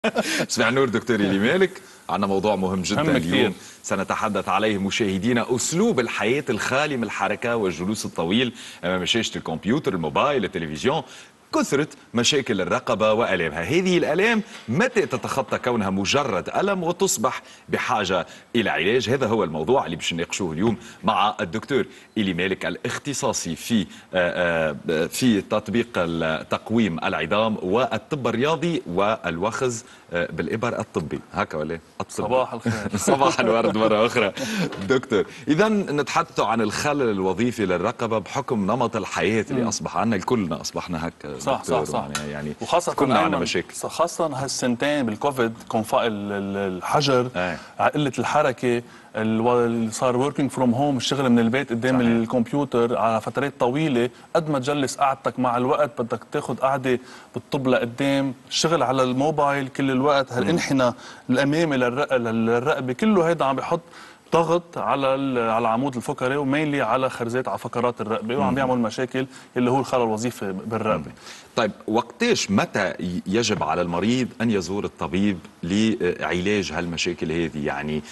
صباح النور دكتور إيلي مالك. عندنا موضوع مهم جدا اليوم سنتحدث عليه مشاهدينا: أسلوب الحياة الخالي من الحركة والجلوس الطويل أمام شاشة الكمبيوتر، الموبايل، التلفزيون. كثرة مشاكل الرقبة وألامها. هذه الألام متى تتخطى كونها مجرد ألم وتصبح بحاجة إلى علاج؟ هذا هو الموضوع اللي باش نناقشوه اليوم مع الدكتور إيلي مالك، الاختصاصي في تطبيق تقويم العظام والطب الرياضي والوخز بالإبر الطبي. هكا ولا الطبي؟ صباح الخير. صباح الورد مرة أخرى. دكتور، إذا نتحدث عن الخلل الوظيفي للرقبة بحكم نمط الحياة اللي أصبح عنا. الكلنا أصبحنا هكا. صح. يعني وخاصة كلنا عندنا مشاكل، خاصة هالسنتين بالكوفيد، كونفاء الحجر، قلة الحركة، اللي صار وركينج فروم هوم، الشغل من البيت قدام صحيح. الكمبيوتر على فترات طويلة. قد ما تجلس قعدتك مع الوقت بدك تاخذ قعدة بالطب لقدام، الشغل على الموبايل كل الوقت، هالانحناء الأمامي للرقبة، كله هيدا عم بيحط ضغط على العمود الفقري ومينلي على خرزات على فقرات الرقبه، وعم بيعمل مشاكل اللي هو الخلل الوظيفي بالرقبه. طيب، متى يجب على المريض ان يزور الطبيب لعلاج هالمشاكل هذه؟ يعني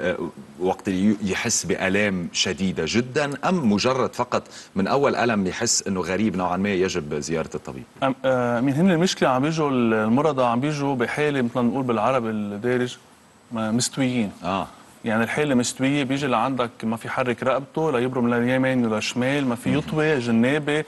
وقت يحس بآلام شديده جدا، ام مجرد فقط من اول ألم يحس انه غريب نوعا ما يجب زياره الطبيب؟ مين هن المشكله؟ عم بيجوا المرضى عم بيجوا بحاله مثل ما نقول بالعربي الدارج مستويين. يعني الحاله مستويه، بيجي لعندك ما في حرك رقبته ليبرم لليمين ولا شمال، ما في يطوي جنابه،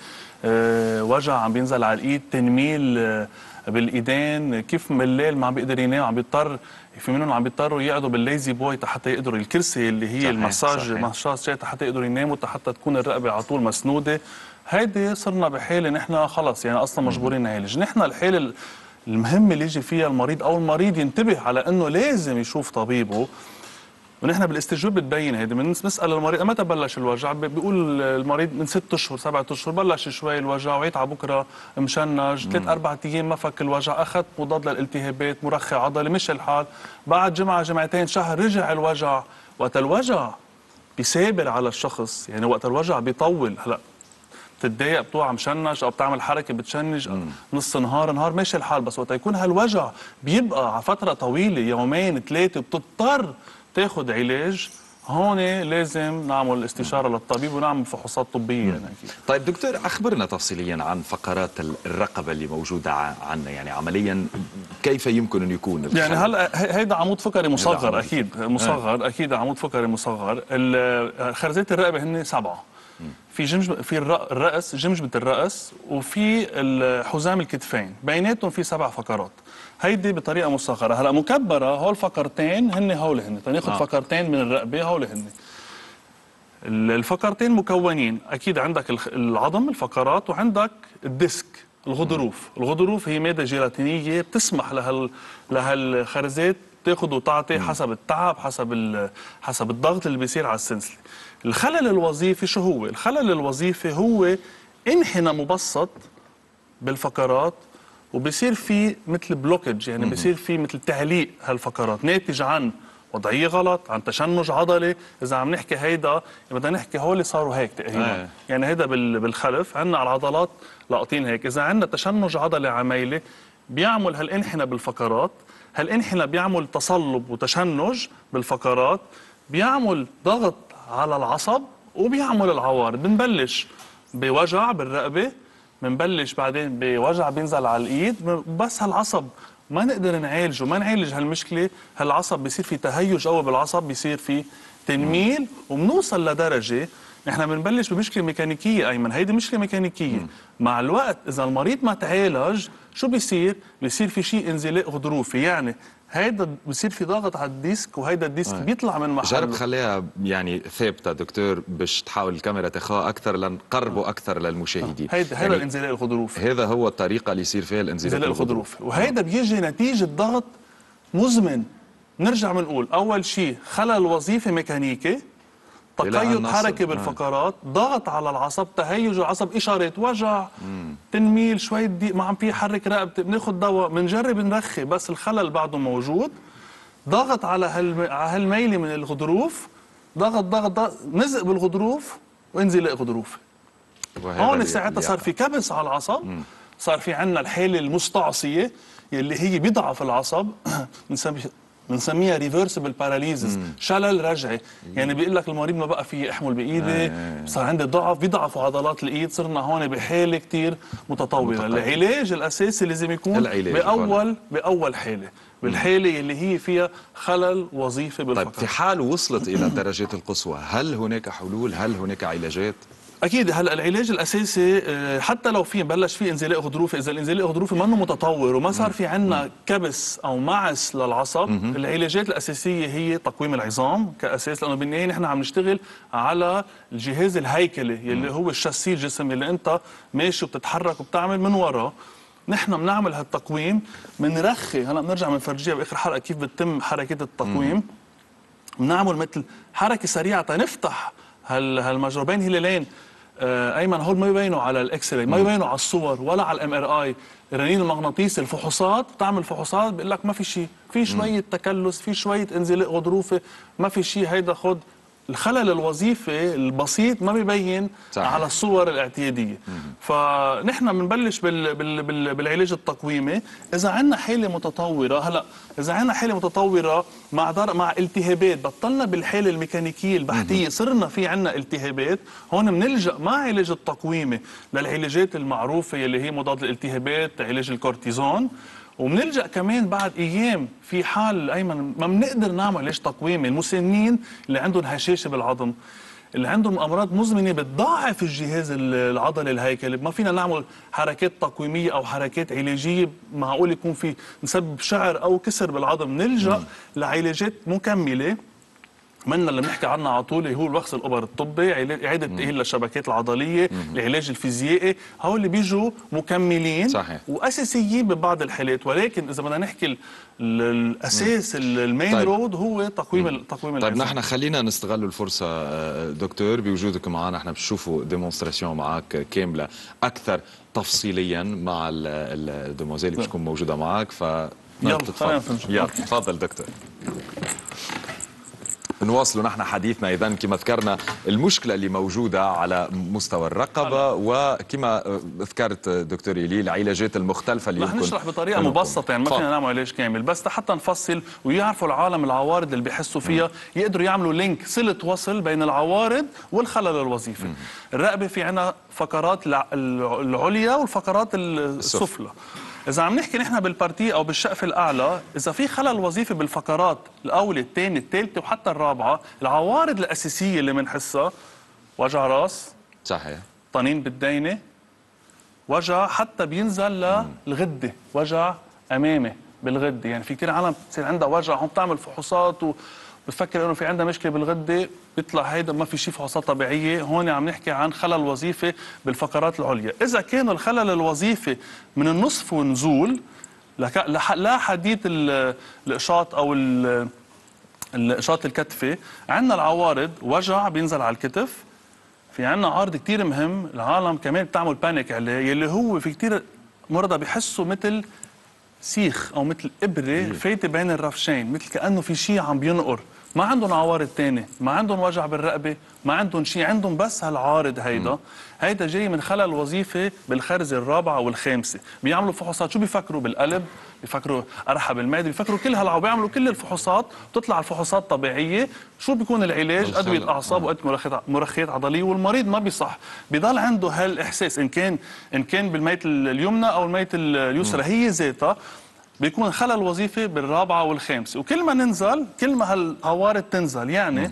وجع عم بينزل على الايد، تنميل بالايدين، كيف بالليل ما عم بيقدر ينام، عم بيضطر، في منهم عم بيضطروا يقعدوا بالليزي بوي حتى يقدروا، الكرسي اللي هي المساج حتى يقدروا يناموا، حتى تكون الرقبه على طول مسنوده. هيدي صرنا بحاله نحن خلص يعني اصلا مجبورين نعالج. نحن الحاله المهمه اللي يجي فيها المريض او المريض ينتبه على انه لازم يشوف طبيبه. ونحن بالاستجواب بتبين هيدي، بنسال المريض متى بلش الوجع، بيقول المريض من 6 اشهر 7 اشهر بلش شوي الوجع، وعيت على بكره مشنج، 3 4 ايام ما فك الوجع، اخذت مضاد للالتهابات، مرخي عضلي، مشي الحال، بعد جمعه جمعتين شهر رجع الوجع. وقت الوجع بيثابر على الشخص، يعني وقت الوجع بيطول. هلا بتتضايق، بتوعى مشنج او بتعمل حركه بتشنج نص نهار ماشي الحال، بس وقت يكون هالوجع بيبقى على فتره طويله، يومين 3، بتضطر تاخذ علاج، هون لازم نعمل استشاره للطبيب ونعمل فحوصات طبيه. يعني طيب دكتور، اخبرنا تفصيليا عن فقرات الرقبه اللي موجوده عندنا، يعني عمليا كيف يمكن ان يكون يعني هلا هيدا عمود فقري مصغر، اكيد مصغر، اكيد عمود فقري مصغر. خرزات الرقبه هن 7، في الراس، جمجمه الراس، وفي حزام الكتفين، بيناتهم في 7 فقرات. هيدي بطريقه مصغره. هلا مكبره، هول فقرتين هن تناخذ فقرتين من الرقبه، هول هن الفقرتين مكونين. اكيد عندك العظم، الفقرات، وعندك الديسك، الغضروف. الغضروف هي ماده جيلاتينيه بتسمح لهالخرزات تاخذ وتعطي حسب التعب، حسب الضغط اللي بيصير على السنسله. الخلل الوظيفي شو هو؟ الخلل الوظيفي هو انحناء مبسط بالفقرات، وبصير في مثل بلوكج، يعني بصير في مثل تعليق هالفقرات ناتج عن وضعيه غلط، عن تشنج عضلي. اذا عم نحكي هيدا بدنا نحكي هول صاروا هيك تقريبا. يعني هيدا بالخلف عندنا على العضلات لاقطين هيك. اذا عندنا تشنج عضلي عميلي بيعمل هالانحناء بالفقرات، هالانحناء بيعمل تصلب وتشنج بالفقرات، بيعمل ضغط على العصب وبيعمل العوارض. بنبلش بوجع بالرقبه، بنبلش بعدين بوجع بينزل على الايد، بس هالعصب ما نقدر نعالجه، ما نعالج هالمشكله، هالعصب بيصير في تهيج قوي بالعصب، بيصير في تنميل، وبنوصل لدرجه نحن بنبلش بمشكله ميكانيكيه. ايمن، هيدي مشكله ميكانيكيه. مع الوقت اذا المريض ما تعالج شو بيصير؟ بيصير في شيء انزلاق غضروفي، يعني هيدا بصير في ضغط على الديسك، وهيدا الديسك بيطلع من محله. جرب خليها يعني ثابته دكتور، باش تحاول الكاميرا تاخذها اكثر لنقربه اكثر للمشاهدين. هيدا يعني الانزلاق الغضروفي، هذا هو الطريقه اللي يصير فيها الانزلاق الغضروفي. وهيدا بيجي نتيجه ضغط مزمن. نرجع بنقول اول شيء خلل وظيفي ميكانيكي، تقيد حركي بالفقرات، ضغط على العصب، تهيج العصب، اشارات وجع، تنميل، شوي ضيق، ما عم في يحرك رقبتي، بناخذ دواء، بنجرب نرخي، بس الخلل بعده موجود. ضغط على هالميله من الغضروف، ضغط نزق بالغضروف وانزلاق غضروفي. هون ساعتها صار في كبس على العصب، صار في عندنا الحاله المستعصيه، يلي هي بيضعف العصب بنسميها ريفرسبل باراليزس، شلل رجعي. يعني بيقول لك المريض ما بقى في احمل بايدي، صار عندي ضعف، بيضعفوا عضلات الايد، صرنا هون بحاله كثير متطوره. العلاج الاساسي لازم يكون باول حاله، بالحاله اللي هي فيها خلل وظيفي بالفقرات. طيب في حال وصلت الى الدرجات القصوى، هل هناك حلول؟ هل هناك علاجات؟ اكيد. هلا العلاج الاساسي حتى لو في بلش في انزلاق غضروفي، اذا الانزلاق الغضروفي منه متطور وما صار في عندنا كبس او معس للعصب، العلاجات الاساسيه هي تقويم العظام كاساس، لانه بالنهايه نحن عم نشتغل على الجهاز الهيكلي يلي هو الشاسيه الجسم اللي انت ماشي وبتتحرك وبتعمل من وراه. نحن بنعمل هالتقويم، بنرخي. هلا بنرجع بنفرجيها باخر حلقه كيف بتتم حركه التقويم. بنعمل مثل حركه سريعه تنفتح هالمجربين هلالين. ايمن هول ما يبينوا على الاكس راي، ما يبينوا على الصور ولا على الام ار اي. الرنين المغناطيسي، الفحوصات، بتعمل فحوصات بيقول لك ما في شيء، في شويه تكلس، في شويه انزلاق غضروفي، ما في شيء. هيدا خد الخلل الوظيفي البسيط ما بيبين صحيح على الصور الاعتياديه. فنحن بنبلش بالعلاج التقويمي. اذا عندنا حاله متطوره، هلا اذا عندنا حاله متطوره مع التهابات، بطلنا بالحاله الميكانيكيه البحثيه، صرنا في عندنا التهابات، هون بنلجا مع علاج التقويمي للعلاجات المعروفه يلي هي مضاد الالتهابات، علاج الكورتيزون. وبنلجأ كمان بعد ايام في حال ايمن ما بنقدر نعمل علاج تقويمي، المسنين اللي عندهم هشاشه بالعظم، اللي عندهم امراض مزمنه بتضاعف الجهاز العضلي الهيكلي، ما فينا نعمل حركات تقويميه او حركات علاجيه معقول يكون في نسبب شعر او كسر بالعظم، نلجأ لعلاجات مكمله منا اللي بنحكي عنها على طول، هو الوخز الابر الطبي، اعاده تاهيل للشبكات العضليه، العلاج الفيزيائي، هول اللي بيجوا مكملين صحيح واساسيين ببعض الحالات. ولكن اذا بدنا نحكي الاساس المين طيب رود هو تقويم طيب نحن خلينا نستغل الفرصه دكتور بوجودك معنا، نحن بنشوفوا ديمونستراسيون معك كامله اكثر تفصيليا مع الدموزيل اللي بتكون موجوده معك. ف يلا تفضل دكتور. نواصل نحن حديثنا. إذا كما ذكرنا المشكلة اللي موجودة على مستوى الرقبة، وكما ذكرت دكتور إيلي العلاجات المختلفة اللي رح نشرح بطريقة مبسطة، يعني ما فينا نعمل علاج كامل، بس حتى نفصل ويعرفوا العالم العوارض اللي بيحسوا فيها، يقدروا يعملوا لينك، صلة وصل بين العوارض والخلل الوظيفي. الرقبة في عنا فقرات العليا والفقرات السفلى. إذا عم نحكي نحن بالبارتي أو بالشقف الأعلى، إذا في خلل وظيفي بالفقرات الأولى، الثانية، الثالثة وحتى الرابعة، العوارض الأساسية اللي بنحسها وجع راس صحيح، طنين بالدينة، وجع حتى بينزل للغدة، وجع أمامي بالغدة. يعني في كثير عالم بتصير عندها وجع، هم بتعمل فحوصات بتفكر انه في عندها مشكله بالغده، بيطلع هيدا ما في شيء، فحوصات طبيعيه. هون عم نحكي عن خلل وظيفي بالفقرات العليا. اذا كان الخلل الوظيفي من النصف ونزول لا حديث الاشاط او الاشاط الكتفي، عندنا العوارض وجع بينزل على الكتف. في عندنا عارض كثير مهم العالم كمان بتعمل بانيك عليه، يلي هو في كثير مرضى بيحسوا مثل سيخ او مثل ابره فايته بين الرفشين، مثل كانه في شيء عم بينقر. ما عندهم عوارض ثانيه، ما عندهم وجع بالرقبه، ما عندهم شيء، عندهم بس هالعارض هيدا جاي من خلل وظيفي بالخرزه الرابعه والخامسه. بيعملوا فحوصات، شو بيفكروا؟ بالقلب، بيفكروا قرحه بالمعده، بيفكروا كل بيعملوا كل الفحوصات، بتطلع الفحوصات طبيعيه. شو بيكون العلاج؟ ادويه اعصاب وادويه مرخيات عضليه، والمريض ما بيصح، بضل عنده هالاحساس ان كان بالميت اليمنى او الميت اليسرى هي ذاتها، بيكون خلل وظيفي بالرابعه والخامسه. وكل ما ننزل كل ما هالعوارض تنزل. يعني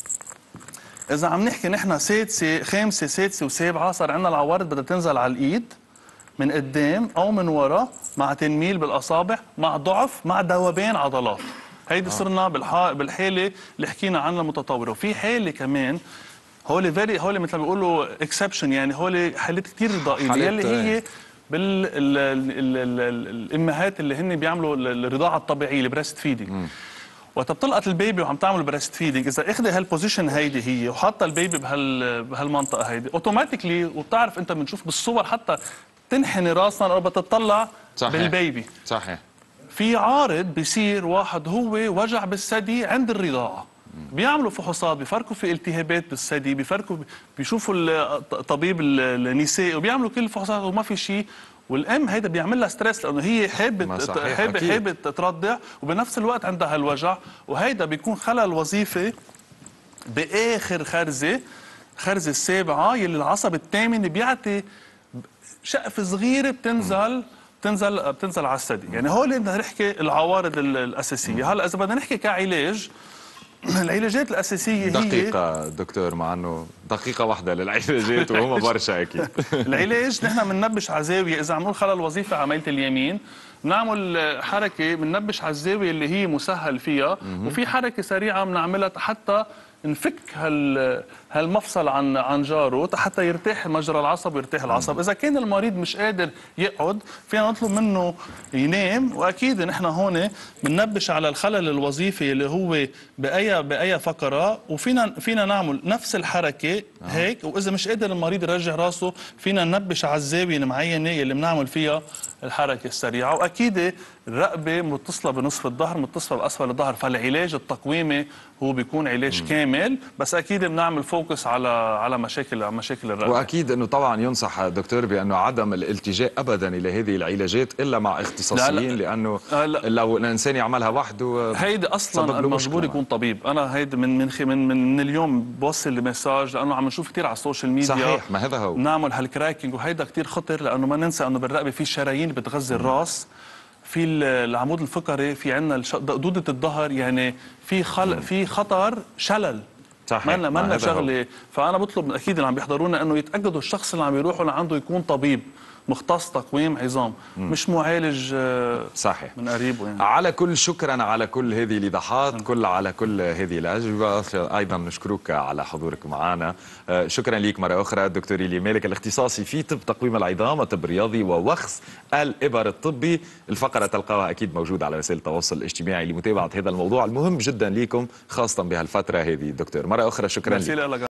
اذا عم نحكي نحن سادسه، خامسه، سادسه وسابعه، صار عندنا العوارض بدها تنزل على الايد من قدام او من ورا، مع تنميل بالاصابع، مع ضعف، مع ذوبان عضلات. هيدي صرنا بالحاله اللي حكينا عنها المتطوره. وفي حاله كمان هول مثل ما بيقولوا اكسبشن، يعني هول حالات كثير ضئيله يلي هي الامهات اللي هن بيعملوا الرضاعه الطبيعيه، البريست فيدنج. وقت بتلقط البيبي وعم تعمل بريست فيدنج، اذا اخذ هالبوزيشن هيدي هي وحاطه البيبي بهالمنطقه هيدي، اوتوماتيكلي، وبتعرف انت بنشوف بالصور حتى تنحني راسنا او بتطلع بالبيبي. صحيح. في عارض بيصير واحد هو وجع بالثدي عند الرضاعه، بيعملوا فحوصات، بيفرقوا في التهابات بالثدي، بيفرقوا، بيشوفوا طبيب النساء وبيعملوا كل الفحوصات وما في شيء، والام هيدا بيعمل لها ستريس لانه هي حابه ترضع وبنفس الوقت عندها هالوجع، وهيدا بيكون خلل وظيفي باخر خرزه السابعه يلي العصب الثامن بيعطي شقفه صغيره بتنزل على الثدي. يعني هول بدنا نحكي العوارض الاساسيه. هلا اذا بدنا نحكي كعلاج، العلاجات الاساسيه هي دقيقه دكتور، مع انه دقيقه واحده للعلاجات وهم برشا اكيد. العلاج نحن بننبش على زاويه، اذا عملوا خلل وظيفي على ميله اليمين بنعمل حركه بننبش على الزاويه اللي هي مسهل فيها، وفي حركه سريعه بنعملها حتى نفك هالمفصل عن جاره حتى يرتاح مجرى العصب ويرتاح العصب. اذا كان المريض مش قادر يقعد فينا نطلب منه ينام، واكيد نحن هون بننبش على الخلل الوظيفي اللي هو باي فقره، وفينا نعمل نفس الحركه هيك. واذا مش قادر المريض يرجع راسه فينا ننبش على الزاويه المعينه اللي بنعمل فيها الحركه السريعه. واكيد الرقبه متصله بنصف الظهر، متصله باسفل الظهر، فالعلاج التقويمي هو بيكون علاج كامل، بس اكيد بنعمل فوكس على مشاكل الرقبه. واكيد انه طبعا ينصح دكتور بانه عدم الالتجاء ابدا الى هذه العلاجات الا مع اختصاصيين، لانه لو الانسان يعملها وحده هيدي اصلا المجبور يكون طبيب. انا هيدي من اليوم بوصل المساج، لانه عم نشوف كثير على السوشيال ميديا. صحيح، ما هذا هو نعمل هالكراكينج، وهيدا كثير خطر، لانه ما ننسى انه بالرقبه في شرايين بتغذي الراس، في العمود الفقري، في عندنا دودة الظهر، يعني في خطر شلل. صحيح، ما شغله. فانا بطلب اكيد اللي عم بيحضرونا انه يتاكدوا الشخص اللي عم يروحوا لعنده يكون طبيب مختص تقويم عظام، مش معالج صحيح من قريبه. يعني على كل شكرا على كل هذه الايضاحات، على كل هذه الاجوبه. ايضا نشكرك على حضورك معنا. شكرا لك مره اخرى دكتور إيلي مالك، الاختصاصي في طب تقويم العظام والطب الرياضي ووخز الابر الطبي. الفقره تلقاها اكيد موجوده على وسائل التواصل الاجتماعي لمتابعه هذا الموضوع المهم جدا لكم، خاصه بهالفتره هذه. دكتور مره اخرى شكرا لك.